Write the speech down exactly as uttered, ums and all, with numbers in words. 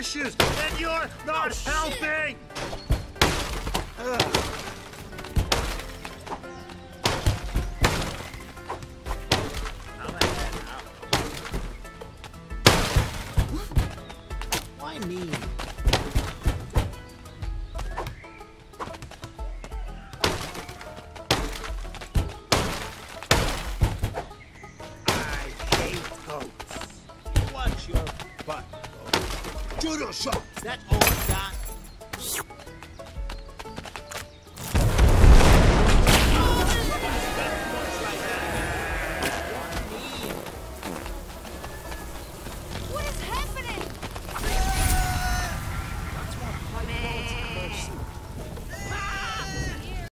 issues, and you're not Oh, helping! Ugh. Why me? I hate goats. Watch your butt. Judo shot! That old guy.